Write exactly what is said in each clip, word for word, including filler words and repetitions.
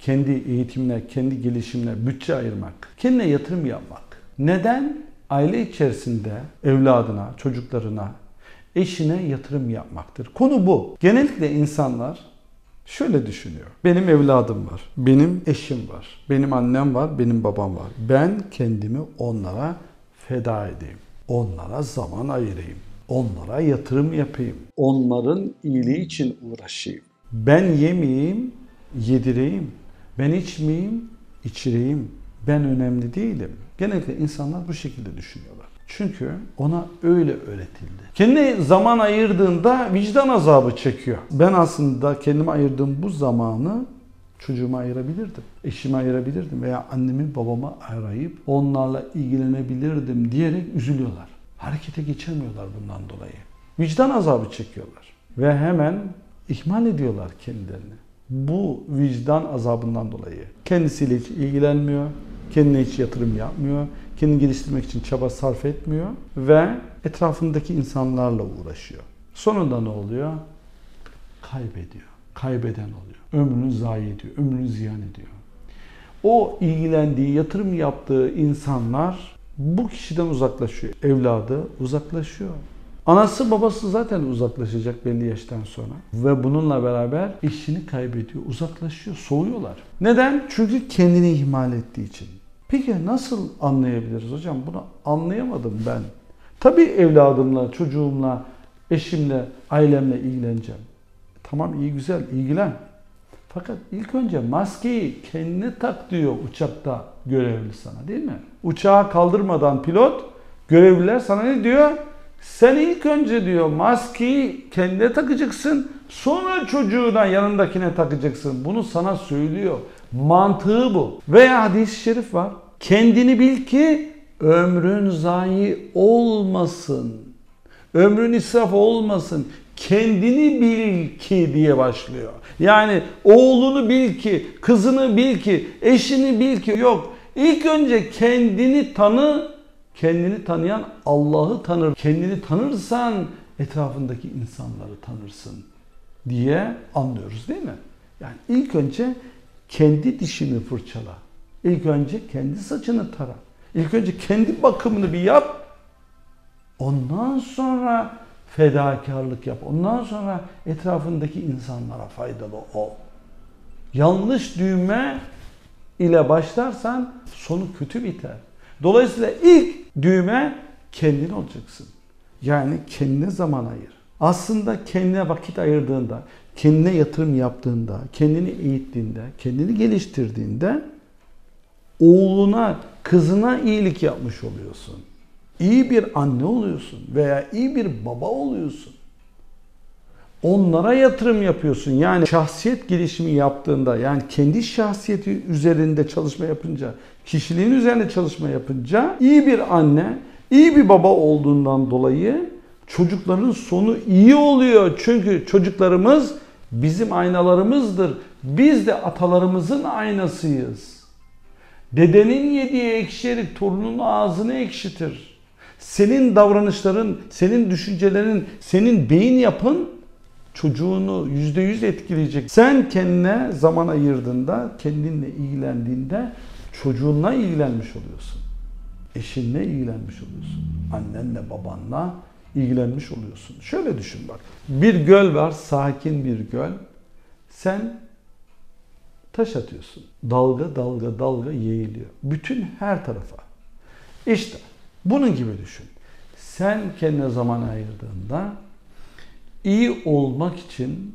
kendi eğitimine, kendi gelişimine bütçe ayırmak, kendine yatırım yapmak. Neden? Aile içerisinde evladına, çocuklarına, eşine yatırım yapmaktır. Konu bu. Genellikle insanlar şöyle düşünüyor. Benim evladım var, benim eşim var, benim annem var, benim babam var. Ben kendimi onlara feda edeyim. Onlara zaman ayırayım. Onlara yatırım yapayım. Onların iyiliği için uğraşayım. Ben yemeyeyim, yedireyim. Ben içmeyeyim, içireyim. Ben önemli değilim. Genellikle insanlar bu şekilde düşünüyorlar. Çünkü ona öyle öğretildi. Kendi zaman ayırdığında vicdan azabı çekiyor. Ben aslında kendime ayırdığım bu zamanı çocuğuma ayırabilirdim. Eşime ayırabilirdim veya annemi babama arayıp onlarla ilgilenebilirdim diyerek üzülüyorlar. Harekete geçemiyorlar bundan dolayı. Vicdan azabı çekiyorlar. Ve hemen ihmal ediyorlar kendilerini. Bu vicdan azabından dolayı kendisiyle hiç ilgilenmiyor, kendine hiç yatırım yapmıyor, kendini geliştirmek için çaba sarf etmiyor ve etrafındaki insanlarla uğraşıyor. Sonunda ne oluyor? Kaybediyor. Kaybeden oluyor. Ömrünü zayi ediyor, ömrünü ziyan ediyor. O ilgilendiği, yatırım yaptığı insanlar bu kişiden uzaklaşıyor. Evladı uzaklaşıyor. Anası babası zaten uzaklaşacak belli yaştan sonra. Ve bununla beraber eşini kaybediyor, uzaklaşıyor, soğuyorlar. Neden? Çünkü kendini ihmal ettiği için. Peki nasıl anlayabiliriz hocam? Bunu anlayamadım ben. Tabii evladımla, çocuğumla, eşimle, ailemle ilgileneceğim. Tamam iyi güzel ilgilen. Fakat ilk önce maskeyi kendine tak diyor uçakta görevli sana değil mi? Uçağı kaldırmadan pilot görevliler sana ne diyor? Sen ilk önce diyor maskeyi kendine takacaksın, sonra çocuğuna yanındakine takacaksın. Bunu sana söylüyor. Mantığı bu. Veya hadis-i şerif var. Kendini bil ki ömrün zayi olmasın. Ömrün israf olmasın. Kendini bil ki diye başlıyor. Yani oğlunu bil ki, kızını bil ki, eşini bil ki. Yok. İlk önce kendini tanı. Kendini tanıyan Allah'ı tanır. Kendini tanırsan etrafındaki insanları tanırsın diye anlıyoruz değil mi? Yani ilk önce kendi dişini fırçala. İlk önce kendi saçını tara. İlk önce kendi bakımını bir yap. Ondan sonra fedakarlık yap. Ondan sonra etrafındaki insanlara faydalı ol. Yanlış düğme ile başlarsan sonu kötü biter. Dolayısıyla ilk düğme kendin olacaksın. Yani kendine zaman ayır. Aslında kendine vakit ayırdığında, kendine yatırım yaptığında, kendini eğittiğinde, kendini geliştirdiğinde oğluna, kızına iyilik yapmış oluyorsun. İyi bir anne oluyorsun veya iyi bir baba oluyorsun. Onlara yatırım yapıyorsun. Yani şahsiyet gelişimi yaptığında, yani kendi şahsiyeti üzerinde çalışma yapınca, kişiliğin üzerinde çalışma yapınca iyi bir anne, iyi bir baba olduğundan dolayı çocukların sonu iyi oluyor. Çünkü çocuklarımız bizim aynalarımızdır. Biz de atalarımızın aynasıyız. Dedenin yediği ekşi erik torunun ağzını ekşitir. Senin davranışların, senin düşüncelerin, senin beyin yapın çocuğunu yüzde yüz etkileyecek. Sen kendine zaman ayırdığında, kendinle ilgilendiğinde çocuğunla ilgilenmiş oluyorsun. Eşinle ilgilenmiş oluyorsun. Annenle, babanla ilgilenmiş oluyorsun. Şöyle düşün bak. Bir göl var, sakin bir göl. Sen taş atıyorsun. Dalga dalga dalga yayılıyor. Bütün her tarafa. İşte bunun gibi düşün. Sen kendine zaman ayırdığında iyi olmak için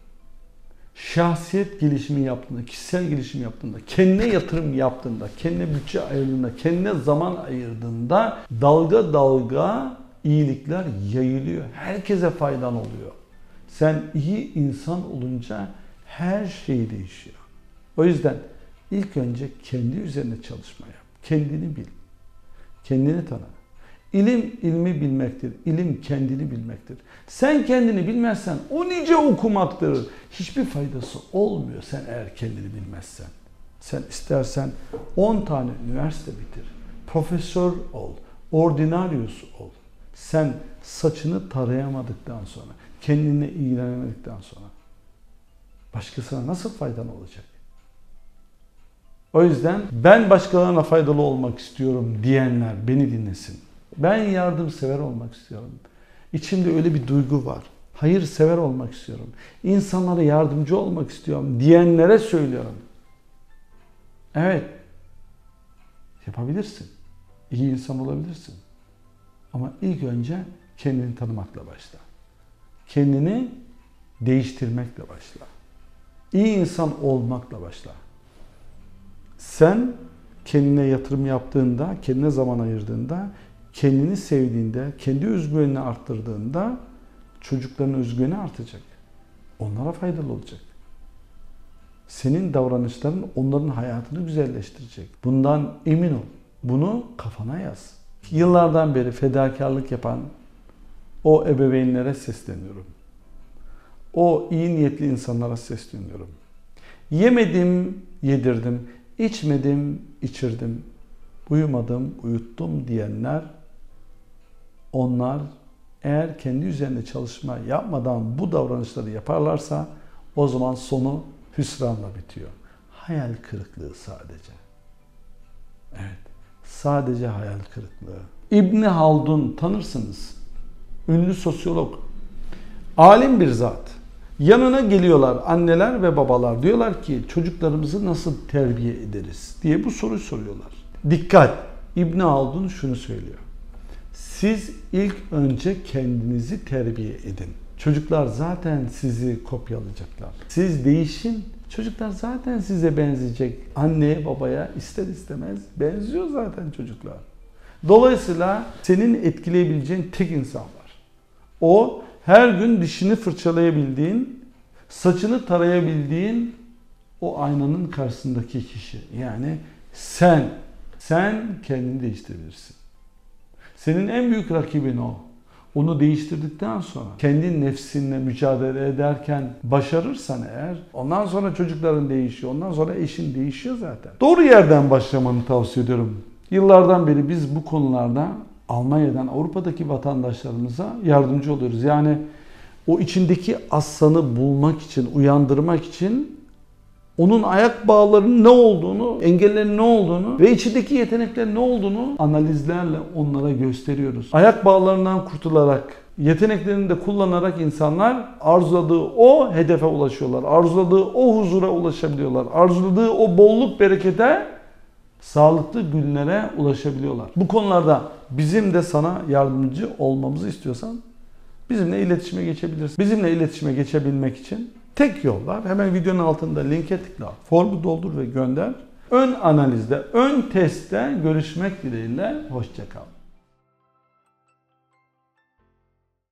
şahsiyet gelişimi yaptığında, kişisel gelişim yaptığında, kendine yatırım yaptığında, kendine bütçe ayırdığında, kendine zaman ayırdığında dalga dalga iyilikler yayılıyor. Herkese faydan oluyor. Sen iyi insan olunca her şey değişiyor. O yüzden ilk önce kendi üzerine çalışma yap. Kendini bil. Kendini tanı. İlim, ilmi bilmektir. İlim kendini bilmektir. Sen kendini bilmezsen o nice okumaktır. Hiçbir faydası olmuyor sen eğer kendini bilmezsen. Sen istersen on tane üniversite bitir. Profesör ol. Ordinarius ol. Sen saçını tarayamadıktan sonra, kendine ilgilenemedikten sonra başkasına nasıl faydan olacak? O yüzden ben başkalarına faydalı olmak istiyorum diyenler beni dinlesin. Ben yardımsever olmak istiyorum. İçimde öyle bir duygu var. Hayırsever olmak istiyorum. İnsanlara yardımcı olmak istiyorum diyenlere söylüyorum. Evet. Yapabilirsin. İyi insan olabilirsin. Ama ilk önce kendini tanımakla başla. Kendini değiştirmekle başla. İyi insan olmakla başla. Sen kendine yatırım yaptığında, kendine zaman ayırdığında, kendini sevdiğinde, kendi özgüvenini arttırdığında çocukların özgüveni artacak. Onlara faydalı olacak. Senin davranışların onların hayatını güzelleştirecek. Bundan emin ol. Bunu kafana yaz. Yıllardan beri fedakarlık yapan o ebeveynlere sesleniyorum. O iyi niyetli insanlara sesleniyorum. Yemedim, yedirdim. İçmedim, içirdim. Uyumadım, uyuttum diyenler, onlar eğer kendi üzerinde çalışma yapmadan bu davranışları yaparlarsa o zaman sonu hüsranla bitiyor. Hayal kırıklığı sadece. Evet, sadece hayal kırıklığı. İbn Haldun tanırsınız. Ünlü sosyolog. Alim bir zat. Yanına geliyorlar anneler ve babalar. Diyorlar ki çocuklarımızı nasıl terbiye ederiz diye bu soruyu soruyorlar. Dikkat! İbn Haldun şunu söylüyor. Siz ilk önce kendinizi terbiye edin. Çocuklar zaten sizi kopyalayacaklar. Siz değişin. Çocuklar zaten size benzeyecek. Anneye babaya ister istemez benziyor zaten çocuklar. Dolayısıyla senin etkileyebileceğin tek insan var. O her gün dişini fırçalayabildiğin, saçını tarayabildiğin o aynanın karşısındaki kişi. Yani sen, sen kendini değiştirebilirsin. Senin en büyük rakibin o. Onu değiştirdikten sonra kendi nefsinle mücadele ederken başarırsan eğer ondan sonra çocukların değişiyor. Ondan sonra eşin değişiyor zaten. Doğru yerden başlamanı tavsiye ediyorum. Yıllardan beri biz bu konularda Almanya'dan Avrupa'daki vatandaşlarımıza yardımcı oluyoruz. Yani o içindeki aslanı bulmak için, uyandırmak için onun ayak bağlarının ne olduğunu, engellerin ne olduğunu ve içindeki yeteneklerin ne olduğunu analizlerle onlara gösteriyoruz. Ayak bağlarından kurtularak, yeteneklerini de kullanarak insanlar arzuladığı o hedefe ulaşıyorlar. Arzuladığı o huzura ulaşabiliyorlar. Arzuladığı o bolluk berekete, sağlıklı günlere ulaşabiliyorlar. Bu konularda bizim de sana yardımcı olmamızı istiyorsan bizimle iletişime geçebilirsin. Bizimle iletişime geçebilmek için tek yol var. Hemen videonun altında linke tıkla. Formu doldur ve gönder. Ön analizde, ön testte görüşmek dileğiyle. Hoşça kal.